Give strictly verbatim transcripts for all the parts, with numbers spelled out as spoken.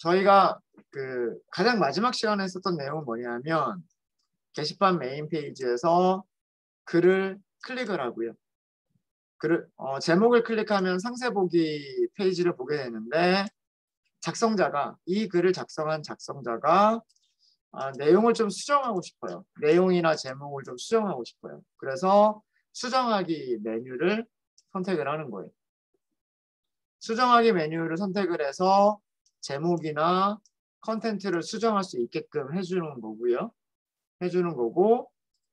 저희가 그 가장 마지막 시간에 했었던 내용은 뭐냐면 게시판 메인 페이지에서 글을 클릭을 하고요. 글을 어, 제목을 클릭하면 상세 보기 페이지를 보게 되는데 작성자가 이 글을 작성한 작성자가 아, 내용을 좀 수정하고 싶어요. 내용이나 제목을 좀 수정하고 싶어요. 그래서 수정하기 메뉴를 선택을 하는 거예요. 수정하기 메뉴를 선택을 해서 제목이나 컨텐츠를 수정할 수 있게끔 해주는 거고요. 해주는 거고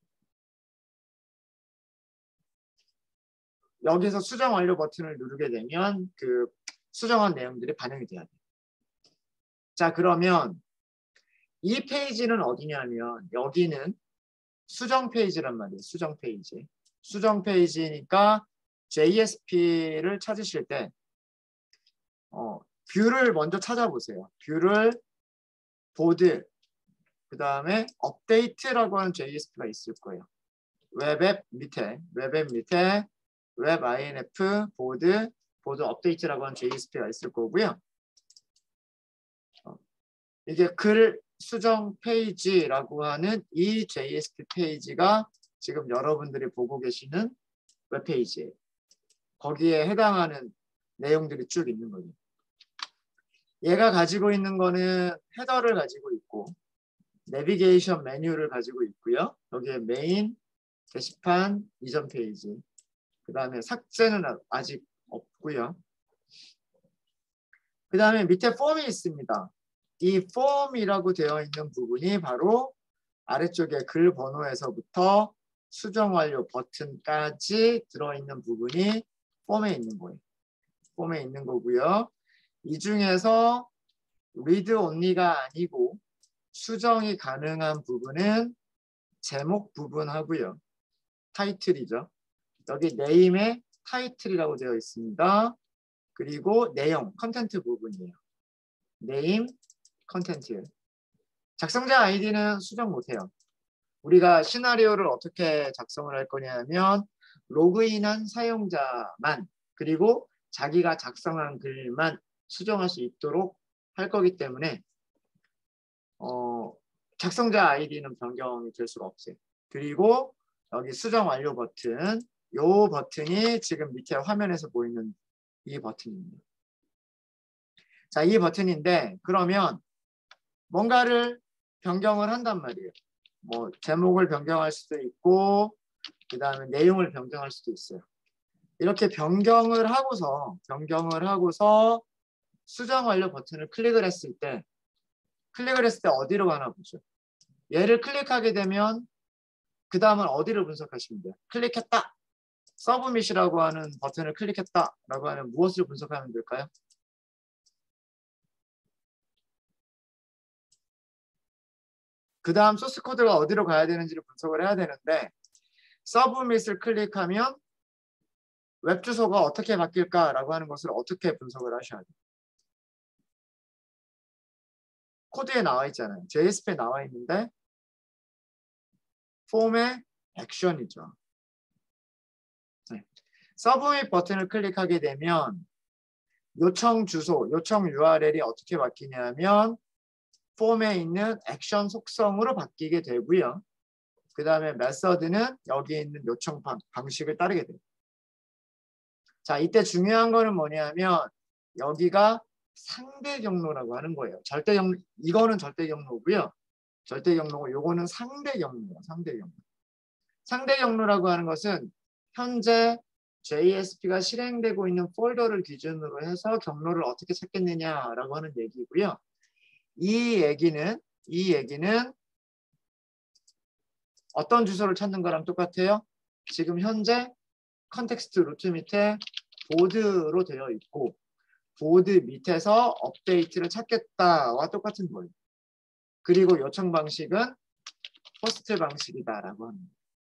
여기서 수정 완료 버튼을 누르게 되면 그 수정한 내용들이 반영이 돼야 돼요. 자, 그러면 이 페이지는 어디냐면 여기는 수정 페이지란 말이에요. 수정 페이지. 수정 페이지니까 제이에스피를 찾으실 때 어, 뷰를 먼저 찾아보세요. 뷰를 보드, 그 다음에 업데이트라고 하는 제이에스피가 있을 거예요. 웹앱 밑에, 웹앱 밑에 웹 아이엔에프, 보드, 보드 업데이트라고 하는 제이에스피가 있을 거고요. 어, 이게 글 수정 페이지라고 하는 이 제이에스피 페이지가 지금 여러분들이 보고 계시는 웹페이지예요. 거기에 해당하는 내용들이 쭉 있는 거죠. 얘가 가지고 있는 거는 헤더를 가지고 있고 내비게이션 메뉴를 가지고 있고요. 여기에 메인, 게시판, 이전 페이지, 그 다음에 삭제는 아직 없고요. 그 다음에 밑에 폼이 있습니다. 이 폼이라고 되어 있는 부분이 바로 아래쪽에 글 번호에서부터 수정 완료 버튼까지 들어있는 부분이 폼에 있는 거예요. 폼에 있는 거고요. 이 중에서 리드 온리가 아니고 수정이 가능한 부분은 제목 부분 하고요. 타이틀이죠. 여기 네임에 타이틀이라고 되어 있습니다. 그리고 내용, 컨텐트 부분이에요. 네임, 컨텐트. 작성자 아이디는 수정 못해요. 우리가 시나리오를 어떻게 작성을 할 거냐면 로그인한 사용자만 그리고 자기가 작성한 글만 수정할 수 있도록 할 거기 때문에 어, 작성자 아이디는 변경이 될 수가 없어요. 그리고 여기 수정 완료 버튼, 이 버튼이 지금 밑에 화면에서 보이는 이 버튼입니다. 자, 이 버튼인데 그러면 뭔가를 변경을 한단 말이에요. 뭐 제목을 변경할 수도 있고 그 다음에 내용을 변경할 수도 있어요. 이렇게 변경을 하고서 변경을 하고서 수정 완료 버튼을 클릭을 했을 때 클릭을 했을 때 어디로 가나 보죠. 얘를 클릭하게 되면 그 다음은 어디를 분석하시면 돼요. 클릭했다. 서브밋이라고 하는 버튼을 클릭했다 라고 하면 무엇을 분석하면 될까요? 그 다음 소스 코드가 어디로 가야 되는지를 분석을 해야 되는데 서브밋을 클릭하면 웹 주소가 어떻게 바뀔까라고 하는 것을 어떻게 분석을 하셔야 돼요. 코드에 나와 있잖아요. 제이에스피에 나와 있는데 폼의 액션이죠. 네. 서브밋 버튼을 클릭하게 되면 요청 주소, 요청 유알엘이 어떻게 바뀌냐면 폼에 있는 액션 속성으로 바뀌게 되고요. 그 다음에 메서드는 여기 있는 요청 방, 방식을 따르게 돼요. 자, 이때 중요한 거는 뭐냐면 여기가 상대 경로라고 하는 거예요. 절대 경로, 이거는 절대 경로고요. 절대 경로고 요거는 상대 경로예요. 상대 경로. 상대 경로라고 하는 것은 현재 제이에스피가 실행되고 있는 폴더를 기준으로 해서 경로를 어떻게 찾겠느냐라고 하는 얘기고요. 이 얘기는 이 얘기는 어떤 주소를 찾는 거랑 똑같아요. 지금 현재 컨텍스트 루트 밑에 보드로 되어 있고 보드 밑에서 업데이트를 찾겠다와 똑같은 거예요. 그리고 요청 방식은 포스트 방식이다라고 합니다.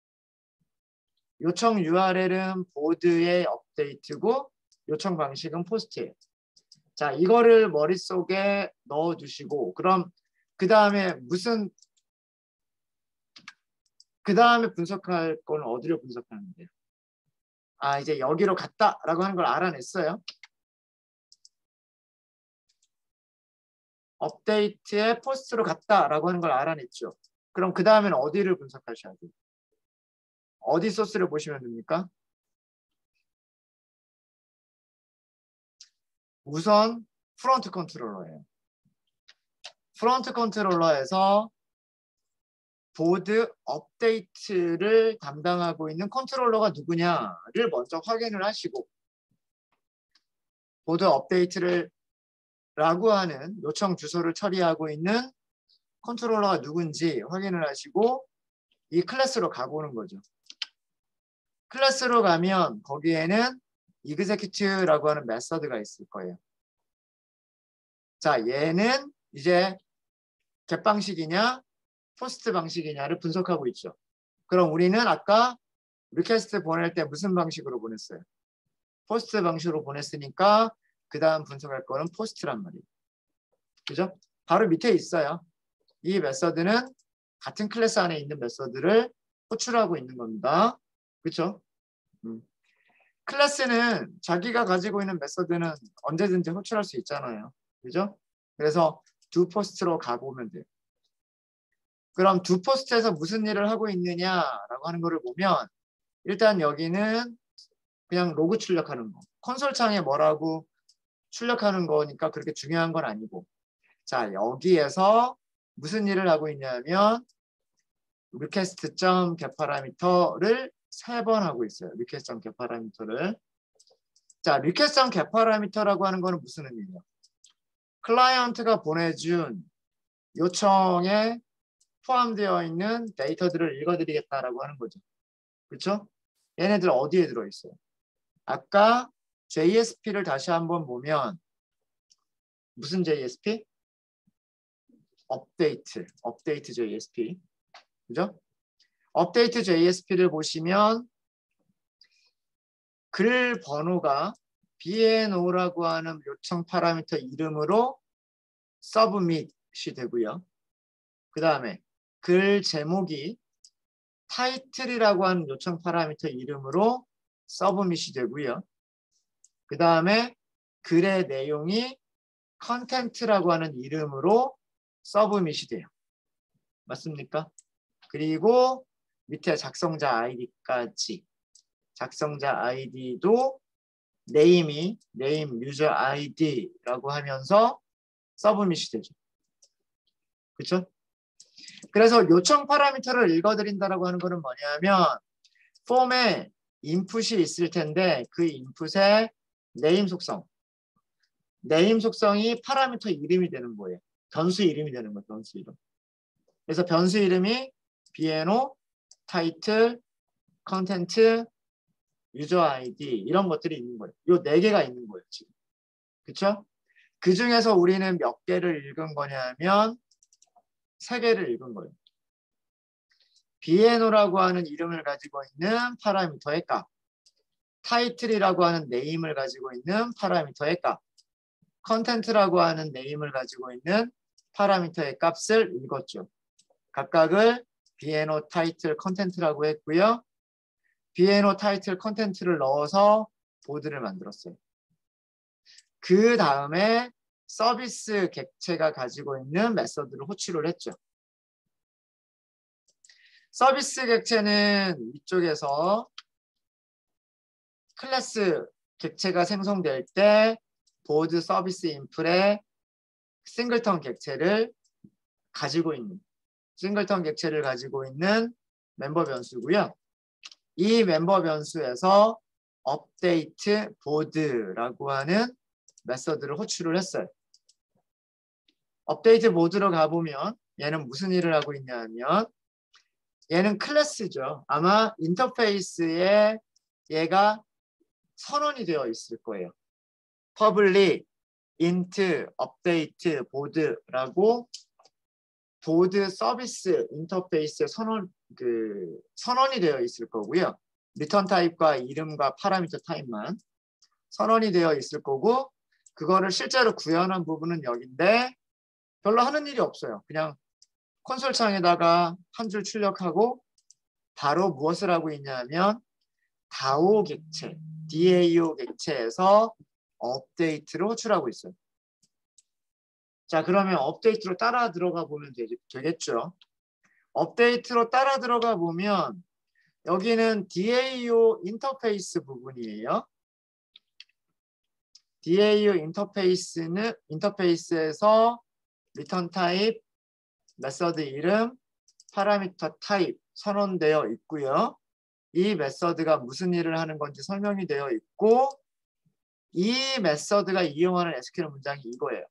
요청 유알엘은 보드의 업데이트고 요청 방식은 포스트예요. 자, 이거를 머릿속에 넣어두시고 그럼 그 다음에 무슨 그 다음에 분석할 건 어디로 분석하는데요? 아, 이제 여기로 갔다라고 하는 걸 알아냈어요. 업데이트에 포스트로 갔다라고 하는 걸 알아냈죠. 그럼 그 다음에는 어디를 분석하셔야 돼요? 어디 소스를 보시면 됩니까? 우선 프론트 컨트롤러예요. 프론트 컨트롤러에서 보드 업데이트를 담당하고 있는 컨트롤러가 누구냐를 먼저 확인을 하시고 보드 업데이트를 라고 하는 요청 주소를 처리하고 있는 컨트롤러가 누군지 확인을 하시고 이 클래스로 가보는 거죠. 클래스로 가면 거기에는 executive라고 하는 메서드가 있을 거예요. 자, 얘는 이제 get 방식이냐 포스트 방식이냐를 분석하고 있죠. 그럼 우리는 아까 리퀘스트 보낼 때 무슨 방식으로 보냈어요? 포스트 방식으로 보냈으니까 그 다음 분석할 거는 포스트란 말이에요. 그죠? 바로 밑에 있어요. 이 메서드는 같은 클래스 안에 있는 메서드를 호출하고 있는 겁니다. 그렇죠? 음. 클래스는 자기가 가지고 있는 메서드는 언제든지 호출할 수 있잖아요. 그죠? 그래서 do post로 가보면 돼요. 그럼 do post에서 무슨 일을 하고 있느냐라고 하는 거를 보면 일단 여기는 그냥 로그 출력하는 거. 콘솔 창에 뭐라고 출력하는 거니까 그렇게 중요한 건 아니고 자 여기에서 무슨 일을 하고 있냐면 request.getParameter를 세 번 하고 있어요. request.getParameter를 자 request.getParameter라고 하는 거는 무슨 의미예요? 클라이언트가 보내준 요청에 포함되어 있는 데이터들을 읽어드리겠다라고 하는 거죠. 그렇죠? 얘네들 어디에 들어있어요? 아까 제이에스피를 다시 한번 보면 무슨 제이에스피? 업데이트, 업데이트 제이에스피. 그죠? 업데이트 제이에스피를 보시면 글 번호가 비엔오라고 하는 요청 파라미터 이름으로 서브밋이 되고요. 그 다음에 글 제목이 타이틀이라고 하는 요청 파라미터 이름으로 서브밋이 되고요. 그 다음에 글의 내용이 컨텐트라고 하는 이름으로 서브밋이 돼요. 맞습니까? 그리고 밑에 작성자 아이디까지 작성자 아이디도 네임이 네임 유저 아이디라고 하면서 서브밋이 되죠. 그렇죠? 그래서 요청 파라미터를 읽어드린다라고 하는 거는 뭐냐면 폼에 인풋이 있을 텐데 그 인풋에 네임 속성 네임 속성이 파라미터 이름이 되는 거예요. 변수 이름이 되는 거예요. 변수 이름. 그래서 변수 이름이 비엔오, 타이틀, 컨텐트, 유저 아이디 이런 것들이 있는 거예요. 요 네 개가 있는 거예요. 지금. 그렇죠? 그 중에서 우리는 몇 개를 읽은 거냐면 세 개를 읽은 거예요. 비엔오라고 하는 이름을 가지고 있는 파라미터의 값, 타이틀이라고 하는 네임을 가지고 있는 파라미터의 값, 컨텐트라고 하는 네임을 가지고 있는 파라미터의 값을 읽었죠. 각각을 비엔오, 타이틀, 컨텐트라고 했고요. 비엔오, 타이틀, 컨텐트를 넣어서 보드를 만들었어요. 그 다음에 서비스 객체가 가지고 있는 메서드를 호출을 했죠. 서비스 객체는 이쪽에서 클래스 객체가 생성될 때 보드 서비스 인풋에 싱글턴 객체를 가지고 있는 싱글턴 객체를 가지고 있는 멤버 변수고요. 이 멤버 변수에서 업데이트 보드라고 하는 메서드를 호출을 했어요. 업데이트 모드로 가보면 얘는 무슨 일을 하고 있냐면 얘는 클래스죠. 아마 인터페이스에 얘가 선언이 되어 있을 거예요. public int update board라고 보드 서비스 인터페이스에 선언 그 선언이 되어 있을 거고요. 리턴 타입과 이름과 파라미터 타입만 선언이 되어 있을 거고 그거를 실제로 구현한 부분은 여기인데 별로 하는 일이 없어요. 그냥 콘솔 창에다가 한 줄 출력하고 바로 무엇을 하고 있냐면 다오 객체, 디에이오 객체에서 업데이트를 호출하고 있어요. 자, 그러면 업데이트로 따라 들어가 보면 되, 되겠죠. 업데이트로 따라 들어가 보면 여기는 디에이오 인터페이스 부분이에요. 디에이오 인터페이스는 인터페이스에서 리턴 타입, 메서드 이름, 파라미터 타입 선언되어 있고요. 이 메서드가 무슨 일을 하는 건지 설명이 되어 있고 이 메서드가 이용하는 에스큐엘 문장이 이거예요.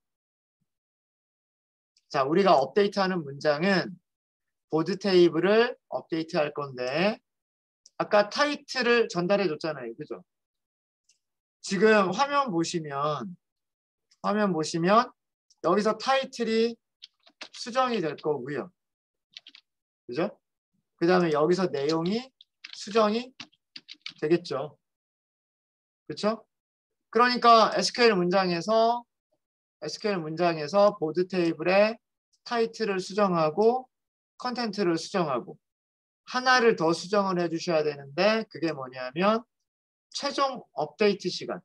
자, 우리가 업데이트하는 문장은 보드 테이블을 업데이트할 건데 아까 타이틀을 전달해 줬잖아요. 그죠? 지금 화면 보시면 화면 보시면 여기서 타이틀이 수정이 될 거고요. 그죠? 그 다음에 여기서 내용이 수정이 되겠죠. 그렇죠? 그러니까 에스큐엘 문장에서 에스큐엘 문장에서 보드 테이블에 타이틀을 수정하고 컨텐트를 수정하고 하나를 더 수정을 해주셔야 되는데 그게 뭐냐면 최종 업데이트 시간.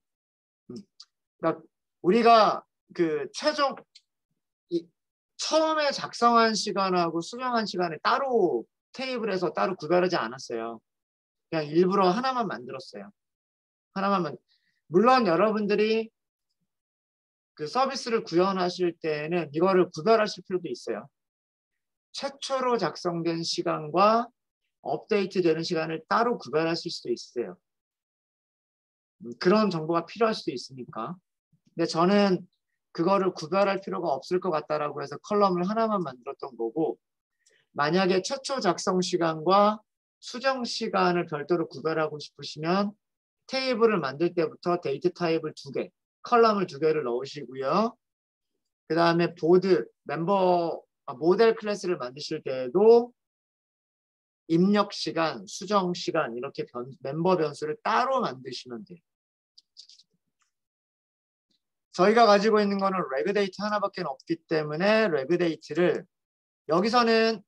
그러니까 우리가 그 최종 이, 처음에 작성한 시간하고 수정한 시간을 따로 테이블에서 따로 구별하지 않았어요. 그냥 일부러 하나만 만들었어요. 하나만 만. 물론 여러분들이 그 서비스를 구현하실 때는 이거를 구별하실 필요도 있어요. 최초로 작성된 시간과 업데이트되는 시간을 따로 구별하실 수도 있어요. 그런 정보가 필요할 수도 있으니까. 근데 저는 그거를 구별할 필요가 없을 것 같다라고 해서 컬럼을 하나만 만들었던 거고 만약에 최초 작성 시간과 수정 시간을 별도로 구별하고 싶으시면 테이블을 만들 때부터 데이트 타입을 두 개, 컬럼을 두 개를 넣으시고요. 그 다음에 보드, 멤버, 모델 클래스를 만드실 때에도 입력 시간, 수정 시간 이렇게 변, 멤버 변수를 따로 만드시면 돼요. 저희가 가지고 있는 거는 레그 데이트 하나밖에 없기 때문에 레그 데이트를 여기서는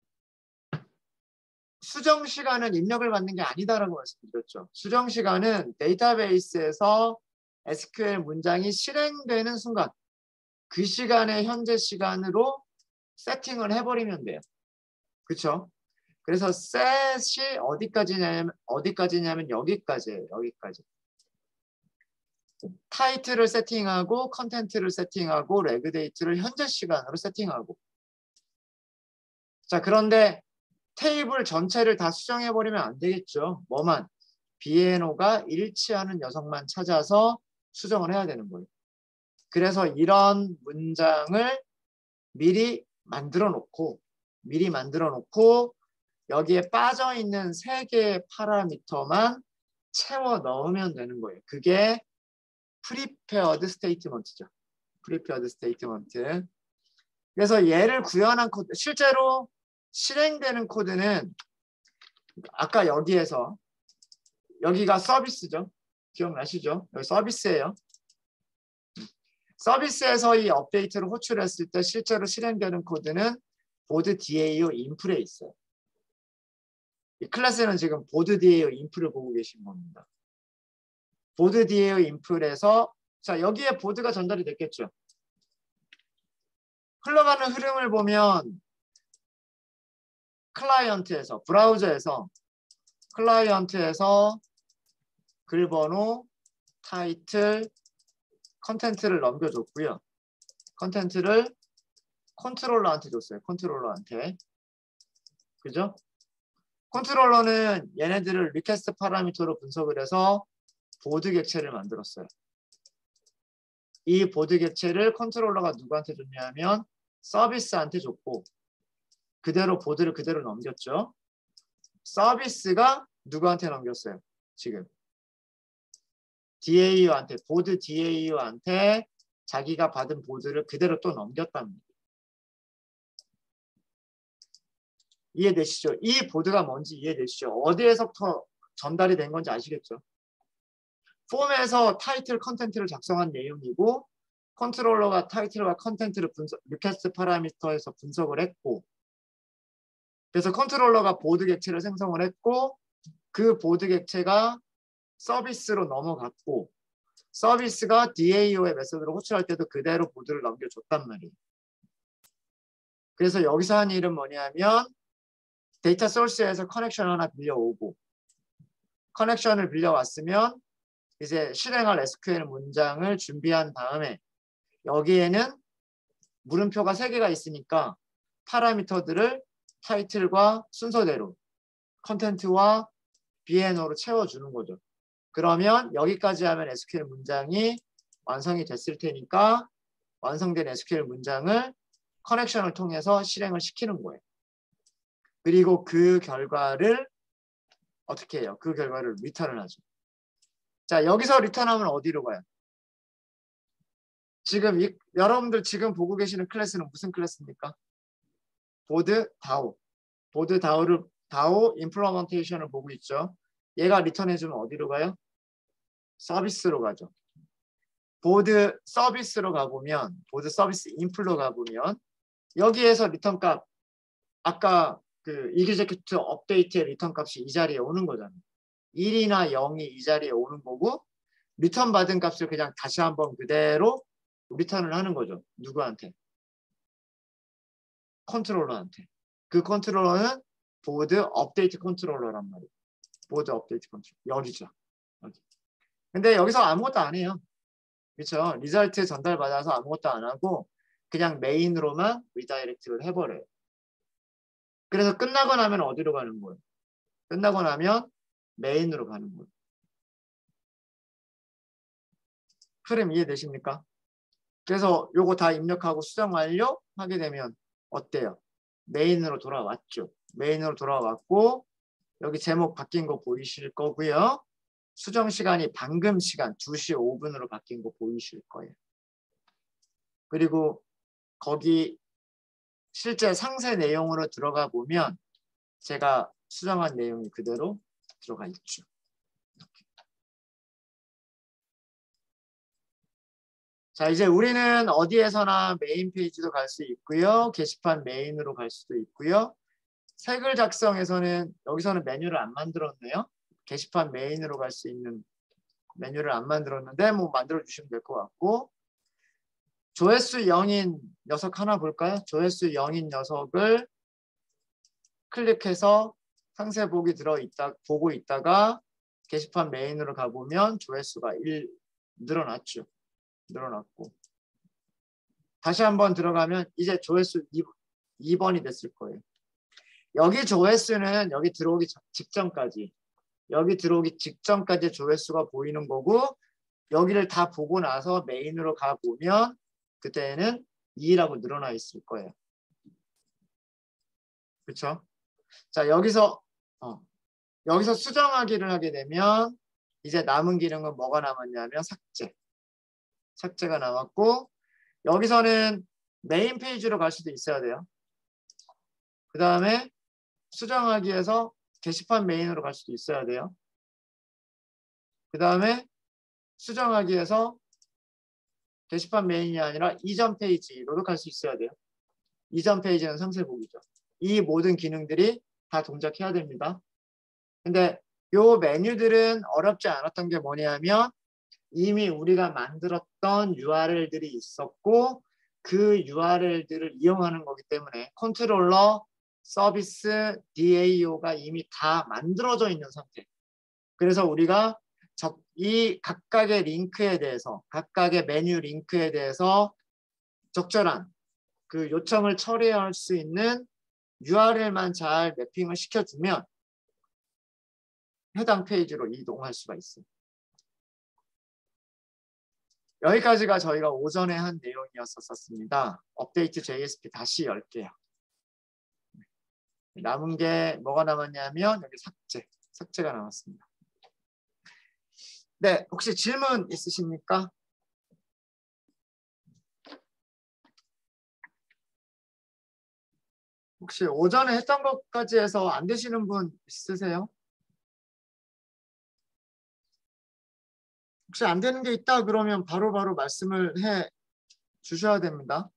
수정 시간은 입력을 받는 게 아니다라고 말씀드렸죠. 수정 시간은 데이터베이스에서 에스큐엘 문장이 실행되는 순간 그 시간의 현재 시간으로 세팅을 해버리면 돼요. 그렇죠? 그래서 셋이 어디까지냐면 어디까지냐면 여기까지예요. 여기까지. 타이틀을 세팅하고 컨텐트를 세팅하고 레그 데이트를 현재 시간으로 세팅하고. 자, 그런데 테이블 전체를 다 수정해버리면 안 되겠죠. 뭐만? 비에노가 일치하는 녀석만 찾아서 수정을 해야 되는 거예요. 그래서 이런 문장을 미리 만들어 놓고 미리 만들어 놓고 여기에 빠져있는 세 개의 파라미터만 채워 넣으면 되는 거예요. 그게 prepared statement죠. prepared statement. 그래서 얘를 구현한 코드, 실제로 실행되는 코드는 아까 여기에서 여기가 서비스죠. 기억나시죠? 여기 서비스예요. 서비스에서 이 업데이트를 호출했을 때 실제로 실행되는 코드는 보드 디에이오 인풀에 있어요. 이 클래스는 지금 보드 디에이오 인풀을 보고 계신 겁니다. 보드 디에이오 인풀에서 자 여기에 보드가 전달이 됐겠죠. 흘러가는 흐름을 보면 클라이언트에서 브라우저에서 클라이언트에서 글번호, 타이틀, 컨텐트를 넘겨줬고요. 컨텐트를 컨트롤러한테 줬어요. 컨트롤러한테. 그죠? 컨트롤러는 얘네들을 리퀘스트 파라미터로 분석을 해서 보드 객체를 만들었어요. 이 보드 객체를 컨트롤러가 누구한테 줬냐면 서비스한테 줬고 그대로 보드를 그대로 넘겼죠. 서비스가 누구한테 넘겼어요? 지금 디에이오한테 보드 디에이오한테 자기가 받은 보드를 그대로 또 넘겼답니다. 이해되시죠? 이 보드가 뭔지 이해되시죠? 어디에서부터 전달이 된 건지 아시겠죠? 폼에서 타이틀 컨텐트를 작성한 내용이고 컨트롤러가 타이틀과 컨텐트를 분석, 리퀘스트 파라미터에서 분석을 했고 그래서 컨트롤러가 보드 객체를 생성을 했고 그 보드 객체가 서비스로 넘어갔고 서비스가 디에이오의 메소드를 호출할 때도 그대로 보드를 넘겨줬단 말이에요. 그래서 여기서 한 일은 뭐냐면 데이터 소스에서 커넥션 하나 빌려오고 커넥션을 빌려왔으면 이제 실행할 에스큐엘 문장을 준비한 다음에 여기에는 물음표가 세 개가 있으니까 파라미터들을 타이틀과 순서대로 컨텐트와 비엔오로 채워주는 거죠. 그러면 여기까지 하면 에스큐엘 문장이 완성이 됐을 테니까 완성된 에스큐엘 문장을 커넥션을 통해서 실행을 시키는 거예요. 그리고 그 결과를 어떻게 해요? 그 결과를 리턴을 하죠. 자, 여기서 리턴하면 어디로 가요? 지금 이, 여러분들 지금 보고 계시는 클래스는 무슨 클래스입니까? 보드 다오. 보드 다오를 다오 임플리먼테이션을 보고 있죠. 얘가 리턴해주면 어디로 가요? 서비스로 가죠. 보드 서비스로 가보면 보드 서비스 인플로 가보면 여기에서 리턴 값 아까 그 이그제큐트 업데이트의 리턴 값이 이 자리에 오는 거잖아요. 일이나 영이 이 자리에 오는 거고 리턴 받은 값을 그냥 다시 한번 그대로 리턴을 하는 거죠. 누구한테? 컨트롤러한테. 그 컨트롤러는 보드 업데이트 컨트롤러란 말이에요. 보드 업데이트 컨트롤러. 여기죠. 여기. 근데 여기서 아무것도 안 해요. 그렇죠? 리절트 전달받아서 아무것도 안 하고 그냥 메인으로만 리다이렉트를 해버려요. 그래서 끝나고 나면 어디로 가는 거예요? 끝나고 나면 메인으로 가는 거예요. 흐름 이해되십니까? 그래서 요거 다 입력하고 수정 완료 하게 되면 어때요? 메인으로 돌아왔죠. 메인으로 돌아왔고 여기 제목 바뀐 거 보이실 거고요. 수정 시간이 방금 시간 두 시 오 분으로 바뀐 거 보이실 거예요. 그리고 거기 실제 상세 내용으로 들어가 보면 제가 수정한 내용이 그대로 들어가 있죠. 이렇게. 자, 이제 우리는 어디에서나 메인 페이지도 갈 수 있고요. 게시판 메인으로 갈 수도 있고요. 색을 작성에서는 여기서는 메뉴를 안 만들었네요. 게시판 메인으로 갈 수 있는 메뉴를 안 만들었는데 뭐 만들어 주시면 될 것 같고 조회수 영인 녀석 하나 볼까요? 조회수 영인 녀석을 클릭해서 상세 보기 들어있다 보고 있다가 게시판 메인으로 가보면 조회수가 일 늘어났죠. 늘어났고 다시 한번 들어가면 이제 조회수 이 번이 됐을 거예요. 여기 조회수는 여기 들어오기 직전까지 여기 들어오기 직전까지 조회수가 보이는 거고 여기를 다 보고 나서 메인으로 가보면 그때는 이라고 늘어나 있을 거예요. 그렇죠? 자, 여기서 어, 여기서 수정하기를 하게 되면 이제 남은 기능은 뭐가 남았냐면 삭제. 삭제가 남았고 여기서는 메인 페이지로 갈 수도 있어야 돼요. 그 다음에 수정하기에서 게시판 메인으로 갈 수도 있어야 돼요. 그 다음에 수정하기에서 게시판 메인이 아니라 이전 페이지로도 갈 수 있어야 돼요. 이전 페이지는 상세 보기죠. 이 모든 기능들이 다 동작해야 됩니다. 근데 요 메뉴들은 어렵지 않았던 게 뭐냐면 이미 우리가 만들었던 유알엘들이 있었고 그 유알엘들을 이용하는 거기 때문에 컨트롤러, 서비스, 디에이오가 이미 다 만들어져 있는 상태. 그래서 우리가 이 각각의 링크에 대해서 각각의 메뉴 링크에 대해서 적절한 그 요청을 처리할 수 있는 유알엘만 잘 매핑을 시켜주면 해당 페이지로 이동할 수가 있어요. 여기까지가 저희가 오전에 한 내용이었었습니다. 업데이트 제이에스피 다시 열게요. 남은 게 뭐가 남았냐면 여기 삭제, 삭제가 남았습니다. 네, 혹시 질문 있으십니까? 혹시 오전에 했던 것까지 해서 안 되시는 분 있으세요? 혹시 안 되는 게 있다 그러면 바로바로 바로 말씀을 해 주셔야 됩니다.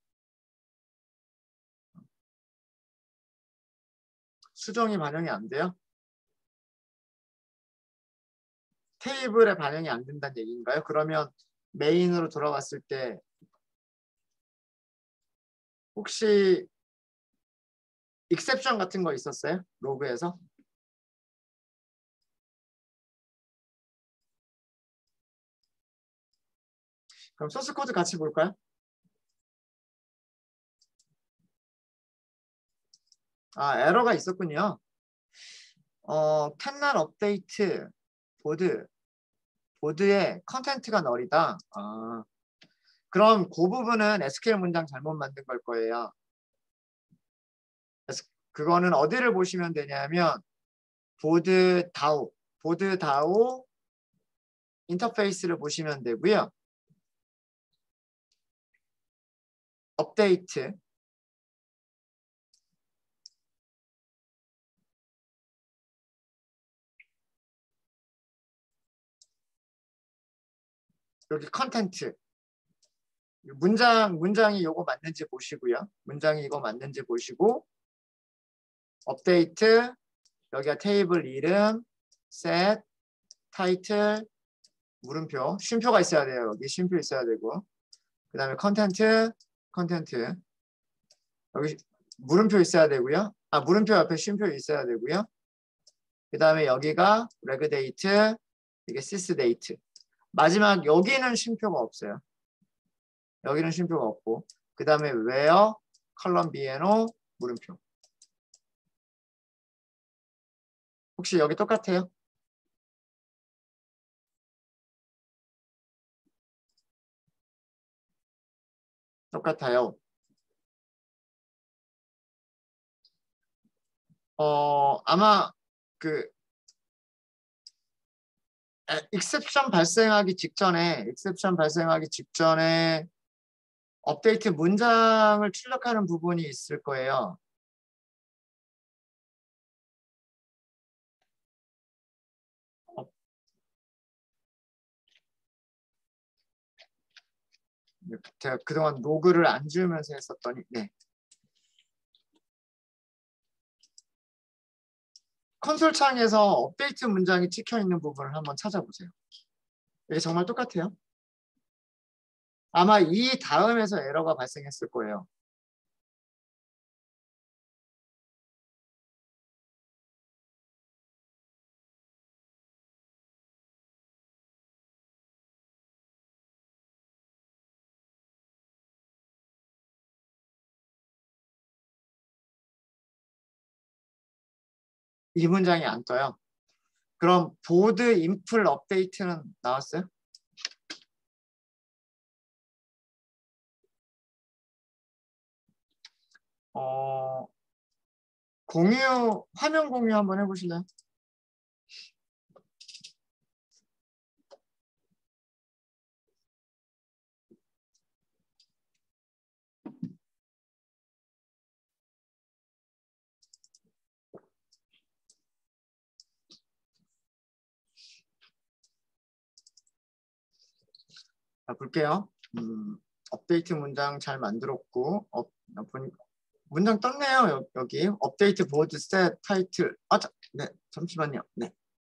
수정이 반영이 안 돼요? 테이블에 반영이 안 된다는 얘기인가요? 그러면 메인으로 돌아왔을 때 혹시 익셉션 같은 거 있었어요? 로그에서? 그럼 소스 코드 같이 볼까요? 아, 에러가 있었군요. 어, 캔날 업데이트 보드 보드에 컨텐트가 널이다. 아, 그럼 그 부분은 에스큐엘 문장 잘못 만든 걸 거예요. 그래서 그거는 어디를 보시면 되냐면 보드 다오, 보드 다오 인터페이스를 보시면 되고요. 업데이트 여기 컨텐트 문장 문장이 요거 맞는지 보시고요. 문장이 이거 맞는지 보시고 업데이트 여기가 테이블 이름 셋 타이틀 물음표 쉼표가 있어야 돼요. 여기 쉼표 있어야 되고 그 다음에 컨텐트 컨텐트 여기 물음표 있어야 되고요. 아 물음표 옆에 쉼표 있어야 되고요. 그 다음에 여기가 레그 데이트 이게 시스 데이트 마지막 여기는 쉼표가 없어요. 여기는 쉼표가 없고 그 다음에 where 컬럼 비에노 물음표 혹시 여기 똑같아요? 똑같아요. 어 아마 그 익셉션 발생하기 직전에 익셉션 발생하기 직전에 업데이트 문장을 출력하는 부분이 있을 거예요. 어, 제가 그동안 로그를 안 지우면서 했었더니 네. 콘솔 창에서 업데이트 문장이 찍혀 있는 부분을 한번 찾아보세요. 이게 정말 똑같아요. 아마 이 다음에서 에러가 발생했을 거예요. 이 문장이 안 떠요. 그럼 보드 인플 업데이트는 나왔어요? 어, 공유, 화면 공유 한번 해보실래요? 자, 볼게요. 음, 업데이트 문장 잘 만들었고, 어, 보니, 문장 떴네요. 여기 업데이트 보드 셋 타이틀. 아, 자, 네, 잠시만요. 네.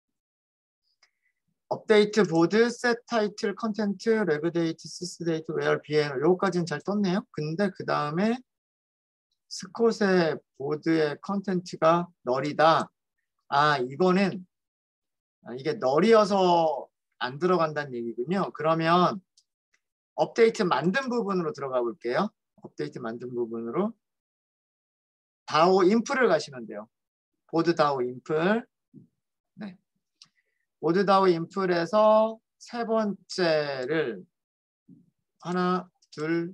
업데이트 보드 셋 타이틀 컨텐트 레그 데이트 시스 데이트 웨어 비에노 요거까지는 잘 떴네요. 근데 그 다음에 스콧의 보드의 컨텐츠가 널이다. 아, 이거는 아, 이게 널이어서 안 들어간다는 얘기군요. 그러면 업데이트 만든 부분으로 들어가 볼게요. 업데이트 만든 부분으로 다오 인플을 가시면 돼요. 보드 다오 인플. 네. 보드 다오 인플에서 세 번째를 하나, 둘,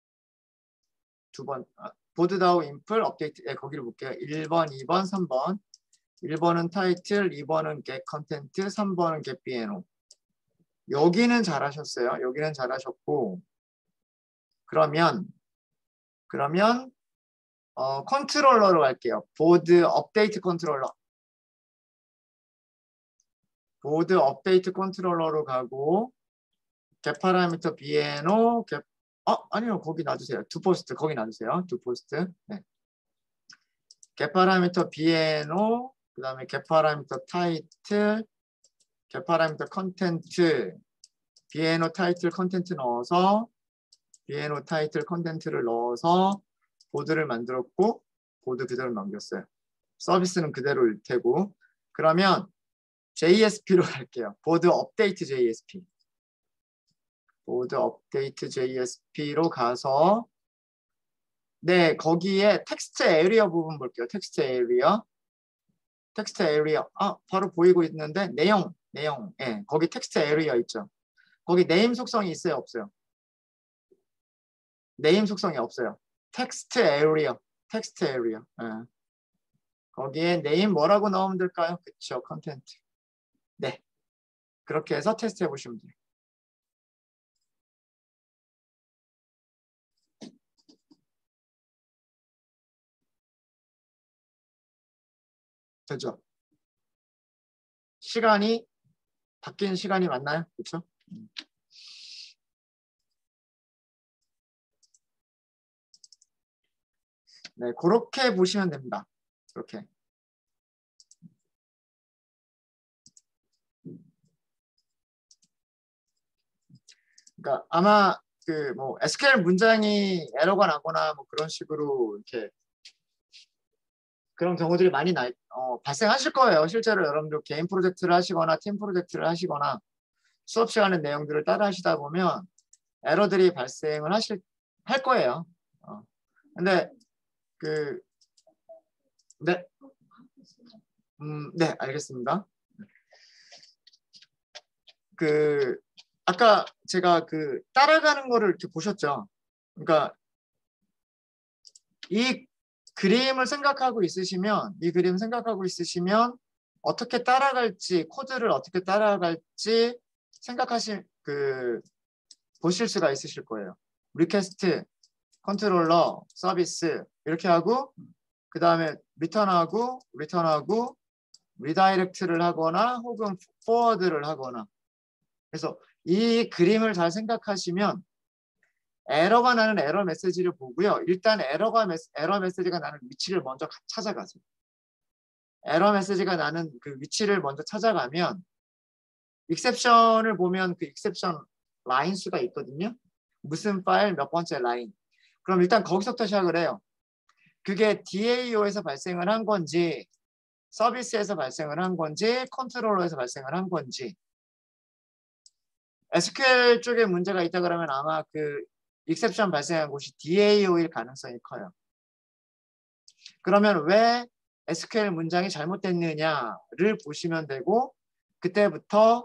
두 번. 아, 보드 다오 인플 업데이트. 예, 거기를 볼게요. 일 번, 이 번, 삼 번. 일 번은 타이틀, 이 번은 get 컨텐트, 삼 번은 get 비에노. 여기는 잘하셨어요. 여기는 잘하셨고 그러면 그러면 어, 컨트롤러로 갈게요. 보드 업데이트 컨트롤러. 보드 업데이트 컨트롤러로 가고 get 파라미터 비에노 get 어 아니요 거기 놔주세요. 두 포스트 거기 놔주세요. 두 포스트. 네. get 파라미터 비에노 그 다음에 get 파라미터 타이틀 get 파라미터 컨텐트 비에노 타이틀 컨텐트 넣어서 비에노 타이틀 컨텐트를 넣어서 보드를 만들었고 보드 그대로 넘겼어요. 서비스는 그대로일 테고. 그러면 제이에스피로 갈게요. 보드 업데이트 제이에스피. 보드 업데이트 제이에스피로 가서 네, 거기에 텍스트 에리어 부분 볼게요. 텍스트 에리어. 텍스트 에리어. 아, 바로 보이고 있는데 내용, 내용. 예, 거기 텍스트 에리어 있죠. 거기 네임 속성이 있어요, 없어요? 네임 속성이 없어요. 텍스트 에리어. 텍스트 에리어. 예. 거기에 네임 뭐라고 넣으면 될까요? 그쵸, 컨텐트. 네. 그렇게 해서 테스트 해보시면 돼요. 되죠? 시간이 바뀐 시간이 맞나요? 그렇죠? 네, 그렇게 보시면 됩니다. 그렇게. 그러니까 아마 그 뭐 에스큐엘 문장이 에러가 나거나 뭐 그런 식으로 이렇게 그런 경우들이 많이 나, 어, 발생하실 거예요. 실제로 여러분들 개인 프로젝트를 하시거나 팀 프로젝트를 하시거나 수업 시간의 내용들을 따라 하시다 보면 에러들이 발생을 하실 할 거예요. 어. 근데 그 네, 음, 네, 알겠습니다. 그 아까 제가 그 따라가는 거를 이렇게 보셨죠. 그러니까 이 그림을 생각하고 있으시면 이 그림 생각하고 있으시면 어떻게 따라갈지 코드를 어떻게 따라갈지 생각하실 그 보실 수가 있으실 거예요. 리퀘스트, 컨트롤러, 서비스 이렇게 하고 그 다음에 리턴하고 리턴하고 리다이렉트를 하거나 혹은 포워드를 하거나 그래서 이 그림을 잘 생각하시면 에러가 나는 에러 메시지를 보고요. 일단 에러가 메시, 에러 메시지가 나는 위치를 먼저 찾아가세요. 에러 메시지가 나는 그 위치를 먼저 찾아가면 익셉션을 보면 그 익셉션 라인 수가 있거든요. 무슨 파일 몇 번째 라인. 그럼 일단 거기서부터 시작을 해요. 그게 디에이오에서 발생을 한 건지 서비스에서 발생을 한 건지 컨트롤러에서 발생을 한 건지 에스큐엘 쪽에 문제가 있다 그러면 아마 그 익셉션 발생한 곳이 디에이오일 가능성이 커요. 그러면 왜 에스큐엘 문장이 잘못됐느냐를 보시면 되고 그때부터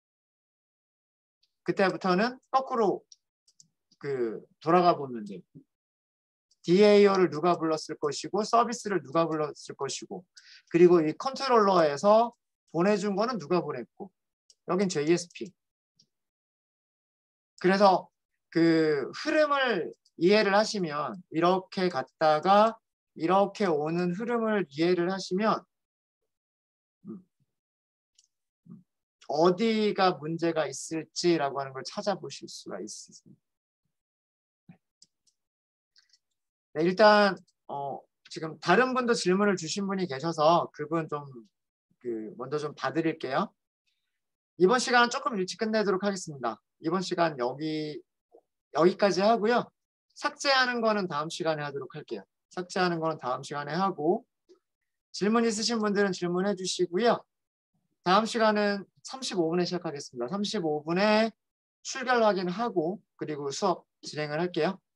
그때부터는 거꾸로 그 돌아가 보면 돼요. 디에이오를 누가 불렀을 것이고 서비스를 누가 불렀을 것이고 그리고 이 컨트롤러에서 보내준 거는 누가 보냈고 여긴 제이에스피. 그래서 그 흐름을 이해를 하시면 이렇게 갔다가 이렇게 오는 흐름을 이해를 하시면 어디가 문제가 있을지라고 하는 걸 찾아보실 수가 있습니다. 네, 일단 어, 지금 다른 분도 질문을 주신 분이 계셔서 그분 좀 그 먼저 좀 봐드릴게요. 이번 시간 조금 일찍 끝내도록 하겠습니다. 이번 시간 여기 여기까지 하고요. 삭제하는 거는 다음 시간에 하도록 할게요. 삭제하는 거는 다음 시간에 하고 질문 있으신 분들은 질문해 주시고요. 다음 시간은 삼십오 분에 시작하겠습니다. 삼십오 분에 출결 확인하고 그리고 수업 진행을 할게요.